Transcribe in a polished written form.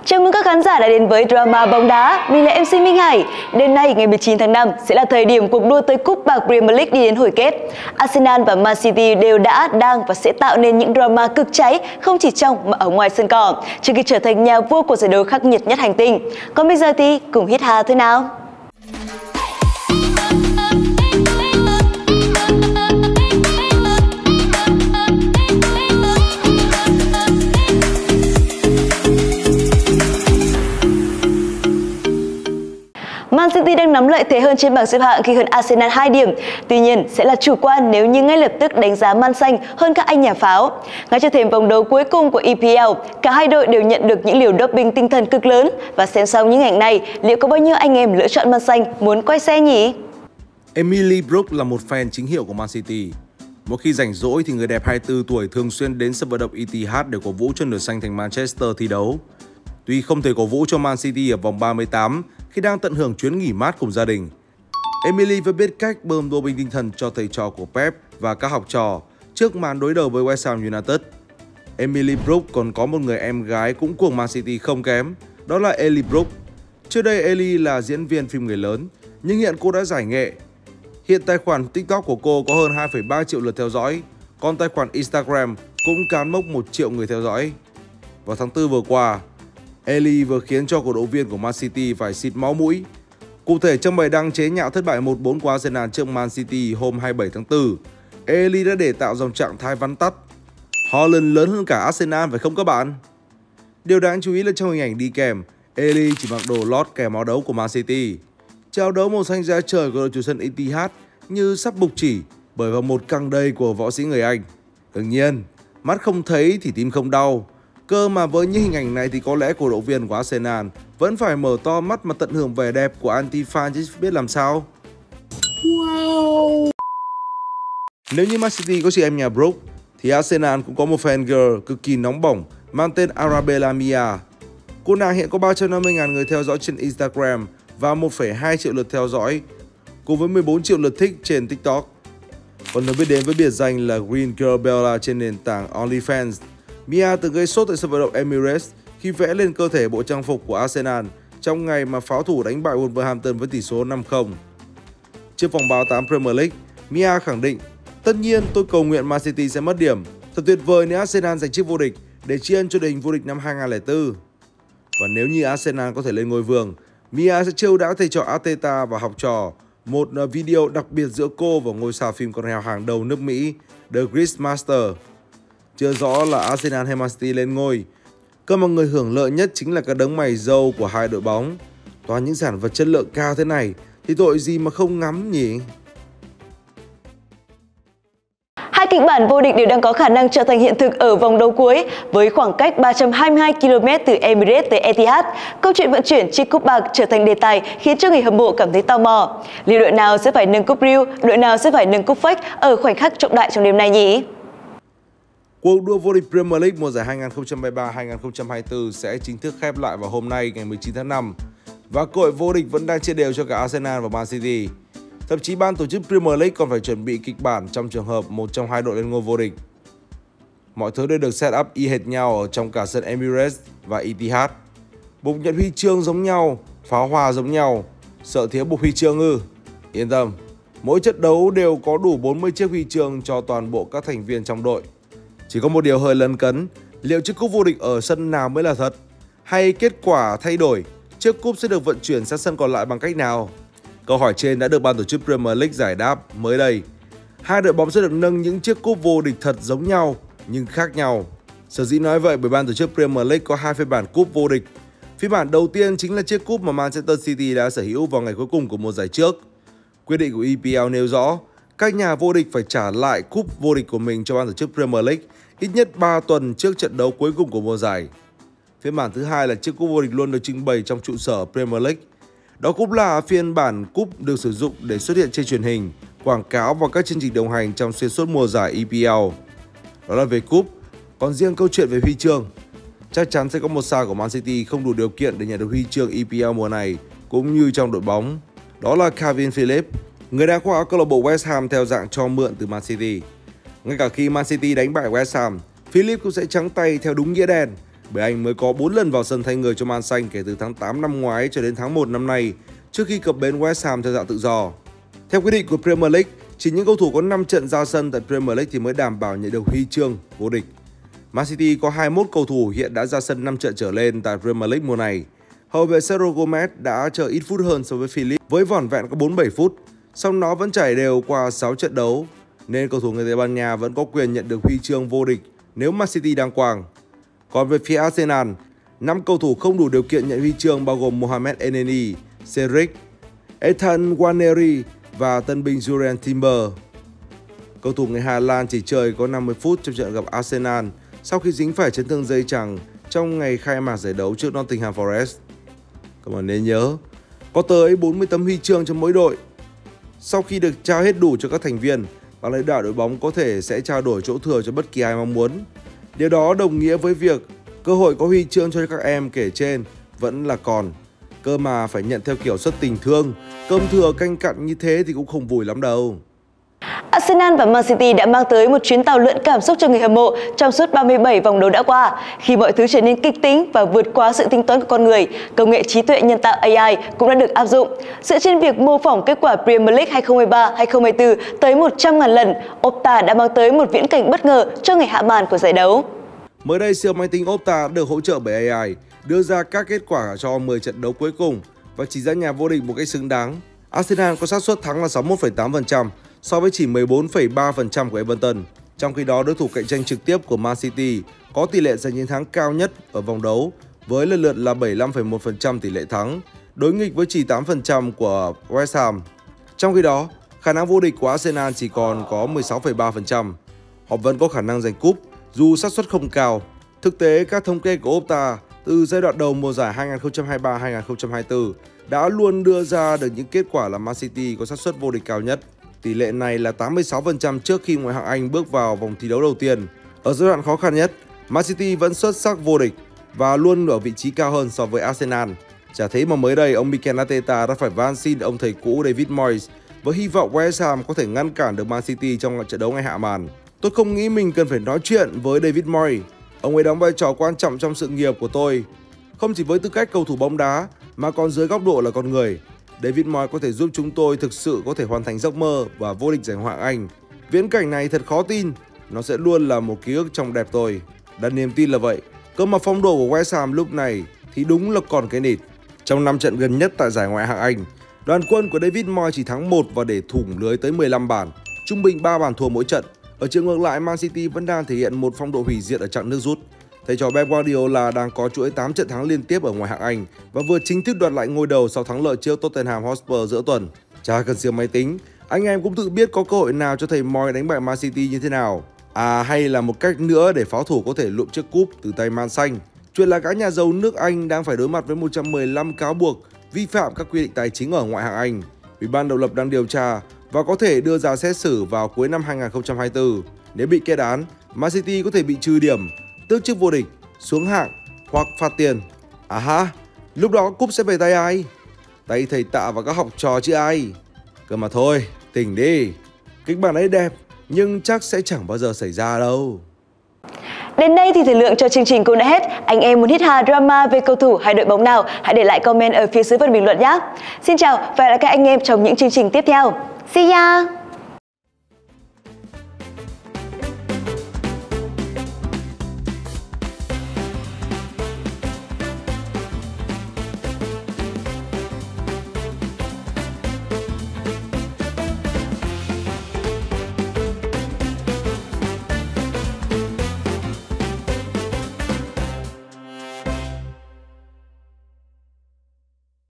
Chào mừng các khán giả đã đến với drama bóng đá. Mình là MC Minh Hải. Đêm nay ngày 19 tháng 5 sẽ là thời điểm cuộc đua tới cúp bạc Premier League đi đến hồi kết. Arsenal và Man City đều đã, đang và sẽ tạo nên những drama cực cháy không chỉ trong mà ở ngoài sân cỏ trước khi trở thành nhà vua của giải đấu khắc nghiệt nhất hành tinh. Còn bây giờ thì cùng hít hà thôi nào. Man City đang nắm lợi thế hơn trên bảng xếp hạng khi hơn Arsenal 2 điểm. Tuy nhiên, sẽ là chủ quan nếu như ngay lập tức đánh giá Man xanh hơn các anh nhà pháo. Ngay trước thềm vòng đấu cuối cùng của EPL, cả hai đội đều nhận được những liều doping tinh thần cực lớn. Và xem xong những ảnh này, liệu có bao nhiêu anh em lựa chọn Man xanh muốn quay xe nhỉ? Emily Brooke là một fan chính hiệu của Man City. Mỗi khi rảnh rỗi thì người đẹp 24 tuổi thường xuyên đến sân vận động Etihad để cổ vũ cho nửa xanh thành Manchester thi đấu. Tuy không thể cổ vũ cho Man City ở vòng 38 khi đang tận hưởng chuyến nghỉ mát cùng gia đình, Emily vẫn biết cách bơm doping tinh thần cho thầy trò của Pep và các học trò trước màn đối đầu với West Ham United. Emily Brooke còn có một người em gái cũng của Man City không kém, đó là Ellie Brooke. Trước đây Ellie là diễn viên phim người lớn, nhưng hiện cô đã giải nghệ. Hiện tài khoản TikTok của cô có hơn 2,3 triệu lượt theo dõi, còn tài khoản Instagram cũng cán mốc 1 triệu người theo dõi. Vào tháng 4 vừa qua, Ellie vừa khiến cho cổ động viên của Man City phải xịt máu mũi. Cụ thể, trong bài đăng chế nhạo thất bại 1-4 của Arsenal trước Man City hôm 27 tháng 4, Ellie đã để tạo dòng trạng thái vắn tắt: Haaland lớn hơn cả Arsenal phải không các bạn? Điều đáng chú ý là trong hình ảnh đi kèm, Ellie chỉ mặc đồ lót kèm áo đấu của Man City. Áo đấu màu xanh da trời của đội chủ sân Etihad như sắp bục chỉ bởi vào một căng đầy của võ sĩ người Anh. Đương nhiên, mắt không thấy thì tim không đau. Cơ mà với những hình ảnh này thì có lẽ cổ động viên của Arsenal vẫn phải mở to mắt mà tận hưởng vẻ đẹp của anti-fan chứ biết làm sao. Wow. Nếu như Man City có chị em nhà Brooke thì Arsenal cũng có một fan girl cực kỳ nóng bỏng mang tên Arabella Mia. Cô nàng hiện có 350.000 người theo dõi trên Instagram và 1,2 triệu lượt theo dõi, cùng với 14 triệu lượt thích trên TikTok. Còn được biết đến với biệt danh là Green Girl Bella trên nền tảng OnlyFans, Mia từng gây sốt tại sân vận động Emirates khi vẽ lên cơ thể bộ trang phục của Arsenal trong ngày mà pháo thủ đánh bại Wolverhampton với tỷ số 5-0. Trước vòng 38 Premier League, Mia khẳng định: "Tất nhiên tôi cầu nguyện Man City sẽ mất điểm. Thật tuyệt vời nếu Arsenal giành chức vô địch để tri ân cho đội hình vô địch năm 2004. Và nếu như Arsenal có thể lên ngôi vương, Mia sẽ trêu đãi thầy trò Arteta và học trò. Một video đặc biệt giữa cô và ngôi sao phim con heo hàng đầu nước Mỹ The Greasemaster. Chưa rõ là Arsenal hay Man City lên ngôi, cơ mà người hưởng lợi nhất chính là cái đấng mày râu của hai đội bóng. Toàn những sản vật chất lượng cao thế này thì tội gì mà không ngắm nhỉ?" Hai kịch bản vô địch đều đang có khả năng trở thành hiện thực ở vòng đấu cuối. Với khoảng cách 322 km từ Emirates tới Etihad, câu chuyện vận chuyển chiếc cúp bạc trở thành đề tài khiến cho người hâm mộ cảm thấy tò mò. Liệu đội nào sẽ phải nâng cúp real, đội nào sẽ phải nâng cúp fake ở khoảnh khắc trọng đại trong đêm nay nhỉ? Cuộc đua vô địch Premier League mùa giải 2023-2024 sẽ chính thức khép lại vào hôm nay ngày 19 tháng 5 và cơ hội vô địch vẫn đang chia đều cho cả Arsenal và Man City. Thậm chí ban tổ chức Premier League còn phải chuẩn bị kịch bản trong trường hợp một trong hai đội lên ngôi vô địch. Mọi thứ đều được set up y hệt nhau ở trong cả sân Emirates và Etihad. Bục nhận huy chương giống nhau, pháo hoa giống nhau. Sợ thiếu bục huy chương ư? Yên tâm, mỗi trận đấu đều có đủ 40 chiếc huy chương cho toàn bộ các thành viên trong đội. Chỉ có một điều hơi lấn cấn, liệu chiếc cúp vô địch ở sân nào mới là thật? Hay kết quả thay đổi, chiếc cúp sẽ được vận chuyển sang sân còn lại bằng cách nào? Câu hỏi trên đã được ban tổ chức Premier League giải đáp mới đây. Hai đội bóng sẽ được nâng những chiếc cúp vô địch thật giống nhau nhưng khác nhau. Sở dĩ nói vậy bởi ban tổ chức Premier League có hai phiên bản cúp vô địch. Phiên bản đầu tiên chính là chiếc cúp mà Manchester City đã sở hữu vào ngày cuối cùng của mùa giải trước. Quyết định của EPL nêu rõ các nhà vô địch phải trả lại cúp vô địch của mình cho ban tổ chức Premier League ít nhất 3 tuần trước trận đấu cuối cùng của mùa giải. Phiên bản thứ hai là chiếc cúp vô địch luôn được trưng bày trong trụ sở Premier League. Đó cũng là phiên bản cúp được sử dụng để xuất hiện trên truyền hình, quảng cáo và các chương trình đồng hành trong xuyên suốt mùa giải EPL. Đó là về cúp. Còn riêng câu chuyện về huy chương, chắc chắn sẽ có một sao của Man City không đủ điều kiện để nhận được huy chương EPL mùa này, cũng như trong đội bóng. Đó là Calvin Phillips, người đang khoác áo câu lạc bộ West Ham theo dạng cho mượn từ Man City. Ngay cả khi Man City đánh bại West Ham, Phillips cũng sẽ trắng tay theo đúng nghĩa đen bởi anh mới có 4 lần vào sân thay người cho Man Xanh kể từ tháng 8 năm ngoái cho đến tháng 1 năm nay, trước khi cập bến West Ham theo dạng tự do. Theo quy định của Premier League, chỉ những cầu thủ có 5 trận ra sân tại Premier League thì mới đảm bảo nhận được huy chương vô địch. Man City có 21 cầu thủ hiện đã ra sân 5 trận trở lên tại Premier League mùa này. Hậu vệ Sergio Gomez đã chờ ít phút hơn so với Philip với vỏn vẹn có 47 phút, song nó vẫn trải đều qua 6 trận đấu, nên cầu thủ người Tây Ban Nha vẫn có quyền nhận được huy chương vô địch nếu Man City đăng quang. Còn về phía Arsenal, 5 cầu thủ không đủ điều kiện nhận huy chương bao gồm Mohamed Elneny, Cedric, Ethan Nwaneri và tân binh Julian Timber. Cầu thủ người Hà Lan chỉ chơi có 50 phút trong trận gặp Arsenal sau khi dính phải chấn thương dây chằng trong ngày khai mạc giải đấu trước Nottingham Forest. Các bạn nên nhớ, có tới 40 tấm huy chương cho mỗi đội. Sau khi được trao hết đủ cho các thành viên, ban lãnh đạo đội bóng có thể sẽ trao đổi chỗ thừa cho bất kỳ ai mong muốn. Điều đó đồng nghĩa với việc cơ hội có huy chương cho các em kể trên vẫn là còn. Cơ mà phải nhận theo kiểu xuất tình thương, cơm thừa canh cặn như thế thì cũng không vui lắm đâu. Arsenal và Man City đã mang tới một chuyến tàu lượn cảm xúc cho người hâm mộ trong suốt 37 vòng đấu đã qua. Khi mọi thứ trở nên kịch tính và vượt quá sự tính toán của con người, công nghệ trí tuệ nhân tạo AI cũng đã được áp dụng. Dựa trên việc mô phỏng kết quả Premier League 2013-2014 tới 100.000 lần, Opta đã mang tới một viễn cảnh bất ngờ cho ngày hạ màn của giải đấu. Mới đây, siêu máy tính Opta được hỗ trợ bởi AI đưa ra các kết quả cho 10 trận đấu cuối cùng và chỉ ra nhà vô địch một cách xứng đáng. Arsenal có xác suất thắng là 61,8% so với chỉ 14,3% của Everton. Trong khi đó, đối thủ cạnh tranh trực tiếp của Man City có tỷ lệ giành chiến thắng cao nhất ở vòng đấu với lần lượt là 75,1% tỷ lệ thắng, đối nghịch với chỉ 8% của West Ham. Trong khi đó, khả năng vô địch của Arsenal chỉ còn có 16,3%. Họ vẫn có khả năng giành cúp dù xác suất không cao. Thực tế, các thống kê của Opta từ giai đoạn đầu mùa giải 2023-2024 đã luôn đưa ra được những kết quả là Man City có xác suất vô địch cao nhất. Tỷ lệ này là 86% trước khi ngoại hạng Anh bước vào vòng thi đấu đầu tiên. Ở giai đoạn khó khăn nhất, Man City vẫn xuất sắc vô địch và luôn ở vị trí cao hơn so với Arsenal. Chả thế mà mới đây, ông Mikel Arteta đã phải van xin ông thầy cũ David Moyes với hy vọng West Ham có thể ngăn cản được Man City trong trận đấu ngày hạ màn. Tôi không nghĩ mình cần phải nói chuyện với David Moyes. Ông ấy đóng vai trò quan trọng trong sự nghiệp của tôi, không chỉ với tư cách cầu thủ bóng đá mà còn dưới góc độ là con người. David Moyes có thể giúp chúng tôi thực sự có thể hoàn thành giấc mơ và vô địch giải Ngoại hạng Anh. Viễn cảnh này thật khó tin, nó sẽ luôn là một ký ức trong đẹp tôi. Đặt niềm tin là vậy, cơ mà phong độ của West Ham lúc này thì đúng là còn cái nịt. Trong 5 trận gần nhất tại giải Ngoại hạng Anh, đoàn quân của David Moyes chỉ thắng 1 và để thủng lưới tới 15 bàn, trung bình 3 bàn thua mỗi trận. Ở chiều ngược lại, Man City vẫn đang thể hiện một phong độ hủy diệt ở chặng nước rút. Thầy trò Pep Guardiola đang có chuỗi 8 trận thắng liên tiếp ở Ngoại hạng Anh và vừa chính thức đoạt lại ngôi đầu sau thắng lợi trước Tottenham Hotspur giữa tuần. Chả cần siêu máy tính, anh em cũng tự biết có cơ hội nào cho thầy Moyes đánh bại Man City như thế nào. Hay là một cách nữa để pháo thủ có thể lụm chiếc cúp từ tay Man Xanh. Chuyện là các nhà giàu nước Anh đang phải đối mặt với 115 cáo buộc vi phạm các quy định tài chính ở Ngoại hạng Anh. Ủy ban độc lập đang điều tra và có thể đưa ra xét xử vào cuối năm 2024. Nếu bị kết án, Man City có thể bị trừ điểm, tước chức vô địch, xuống hạng hoặc phạt tiền. Lúc đó cúp sẽ về tay ai? Tay thầy Tạ và các học trò chứ ai? Cơ mà thôi, tỉnh đi. Kịch bản ấy đẹp nhưng chắc sẽ chẳng bao giờ xảy ra đâu. Đến đây thì thời lượng cho chương trình cũng đã hết. Anh em muốn hít hà drama về cầu thủ hay đội bóng nào, hãy để lại comment ở phía dưới phần bình luận nhé. Xin chào và hẹn gặp lại các anh em trong những chương trình tiếp theo. See ya!